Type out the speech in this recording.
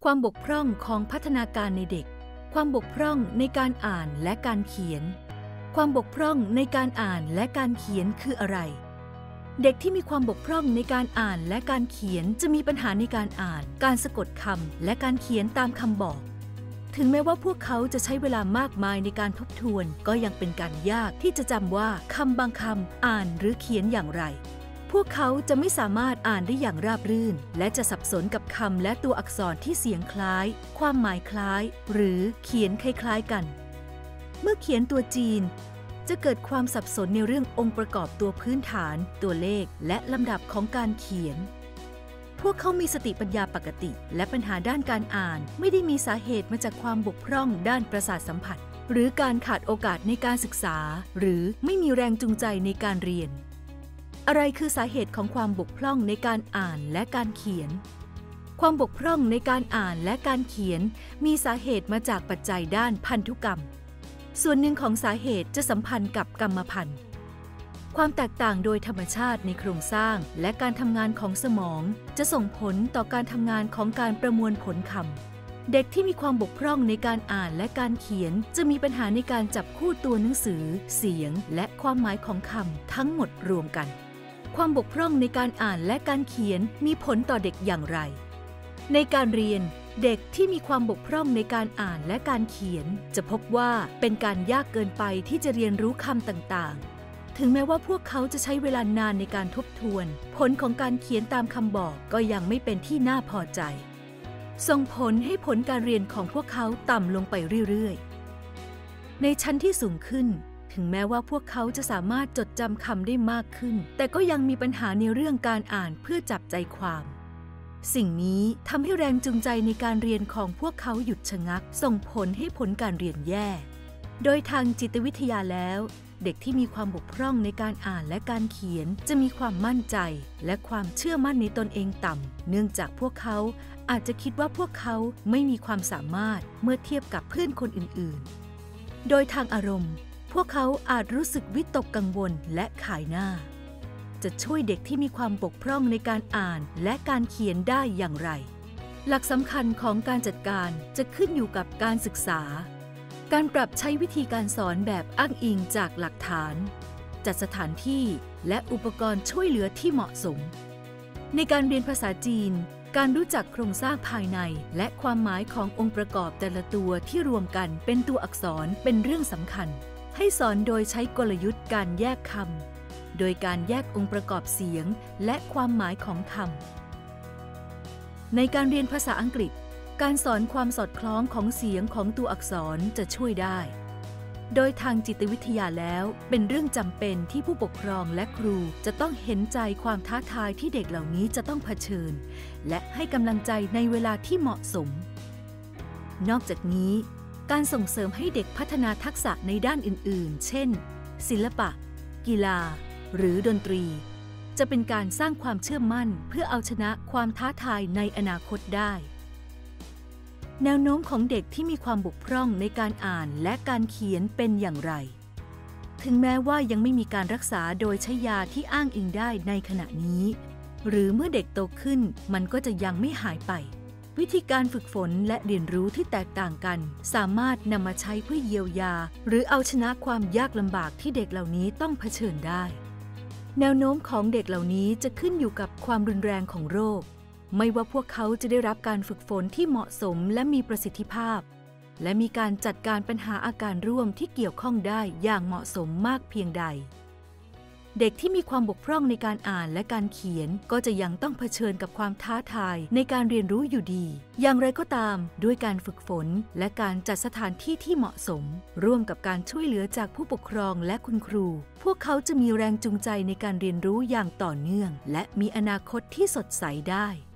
ความบกพร่องของพัฒนาการในเด็กความบกพร่องในการอ่านและการเขียนความบกพร่องในการอ่านและการเขียนคืออะไรเด็กที่มีความบกพร่องในการอ่านและการเขียนจะมีปัญหาในการอ่านการสะกดคำและการเขียนตามคำบอกถึงแม้ว่าพวกเขาจะใช้เวลามากมายในการทบทวนก็ยังเป็นการยากที่จะจำว่าคำบางคำอ่านหรือเขียนอย่างไรพวกเขาจะไม่สามารถอ่านได้อย่างราบรื่นและจะสับสนกับคำและตัวอักษรที่เสียงคล้ายความหมายคล้ายหรือเขียนคล้ายๆกันเมื่อเขียนตัวจีนจะเกิดความสับสนในเรื่ององค์ประกอบตัวพื้นฐานตัวเลขและลำดับของการเขียนพวกเขามีสติปัญญาปกติและปัญหาด้านการอ่านไม่ได้มีสาเหตุมาจากความบกพร่องด้านประสาทสัมผัสหรือการขาดโอกาสในการศึกษาหรือไม่มีแรงจูงใจในการเรียนอะไรคือสาเหตุของความบกพร่องในการอ่านและการเขียนความบกพร่องในการอ่านและการเขียนมีสาเหตุมาจากปัจจัยด้านพันธุกรรมส่วนหนึ่งของสาเหตุจะสัมพันธ์กับกรรมพันธุ์ความแตกต่างโดยธรรมชาติในโครงสร้างและการทำงานของสมองจะส่งผลต่อการทำงานของการประมวลผลคำเด็กที่มีความบกพร่องในการอ่านและการเขียนจะมีปัญหาในการจับคู่ตัวหนังสือเสียงและความหมายของคำทั้งหมดรวมกันความบกพร่องในการอ่านและการเขียนมีผลต่อเด็กอย่างไรในการเรียนเด็กที่มีความบกพร่องในการอ่านและการเขียนจะพบว่าเป็นการยากเกินไปที่จะเรียนรู้คำต่างๆถึงแม้ว่าพวกเขาจะใช้เวลานานในการทบทวนผลของการเขียนตามคำบอกก็ยังไม่เป็นที่น่าพอใจส่งผลให้ผลการเรียนของพวกเขาต่ำลงไปเรื่อยๆในชั้นที่สูงขึ้นถึงแม้ว่าพวกเขาจะสามารถจดจำคำได้มากขึ้นแต่ก็ยังมีปัญหาในเรื่องการอ่านเพื่อจับใจความสิ่งนี้ทำให้แรงจูงใจในการเรียนของพวกเขาหยุดชะงักส่งผลให้ผลการเรียนแย่โดยทางจิตวิทยาแล้วเด็กที่มีความบกพร่องในการอ่านและการเขียนจะมีความมั่นใจและความเชื่อมั่นในตนเองต่ำเนื่องจากพวกเขาอาจจะคิดว่าพวกเขาไม่มีความสามารถเมื่อเทียบกับเพื่อนคนอื่นๆโดยทางอารมณ์พวกเขาอาจรู้สึกวิตกกังวลและขายหน้าจะช่วยเด็กที่มีความบกพร่องในการอ่านและการเขียนได้อย่างไรหลักสำคัญของการจัดการจะขึ้นอยู่กับการศึกษาการปรับใช้วิธีการสอนแบบอ้างอิงจากหลักฐานจัดสถานที่และอุปกรณ์ช่วยเหลือที่เหมาะสมในการเรียนภาษาจีนการรู้จักโครงสร้างภายในและความหมายขององค์ประกอบแต่ละตัวที่รวมกันเป็นตัวอักษรเป็นเรื่องสำคัญให้สอนโดยใช้กลยุทธ์การแยกคำโดยการแยกองค์ประกอบเสียงและความหมายของคำในการเรียนภาษาอังกฤษการสอนความสอดคล้องของเสียงของตัวอักษรจะช่วยได้โดยทางจิตวิทยาแล้วเป็นเรื่องจำเป็นที่ผู้ปกครองและครูจะต้องเห็นใจความท้าทายที่เด็กเหล่านี้จะต้องเผชิญและให้กำลังใจในเวลาที่เหมาะสมนอกจากนี้การส่งเสริมให้เด็กพัฒนาทักษะในด้านอื่นๆเช่นศิลปะกีฬาหรือดนตรีจะเป็นการสร้างความเชื่อมั่นเพื่อเอาชนะความท้าทายในอนาคตได้แนวโน้มของเด็กที่มีความบกพร่องในการอ่านและการเขียนเป็นอย่างไรถึงแม้ว่ายังไม่มีการรักษาโดยใช้ยาที่อ้างอิงได้ในขณะนี้หรือเมื่อเด็กโตขึ้นมันก็จะยังไม่หายไปวิธีการฝึกฝนและเรียนรู้ที่แตกต่างกันสามารถนำมาใช้เพื่อเยียวยาหรือเอาชนะความยากลำบากที่เด็กเหล่านี้ต้องเผชิญได้แนวโน้มของเด็กเหล่านี้จะขึ้นอยู่กับความรุนแรงของโรคไม่ว่าพวกเขาจะได้รับการฝึกฝนที่เหมาะสมและมีประสิทธิภาพและมีการจัดการปัญหาอาการร่วมที่เกี่ยวข้องได้อย่างเหมาะสมมากเพียงใดเด็กที่มีความบกพร่องในการอ่านและการเขียนก็จะยังต้องเผชิญกับความท้าทายในการเรียนรู้อยู่ดีอย่างไรก็ตามด้วยการฝึกฝนและการจัดสถานที่ที่เหมาะสมร่วมกับการช่วยเหลือจากผู้ปกครองและคุณครูพวกเขาจะมีแรงจูงใจในการเรียนรู้อย่างต่อเนื่องและมีอนาคตที่สดใสได้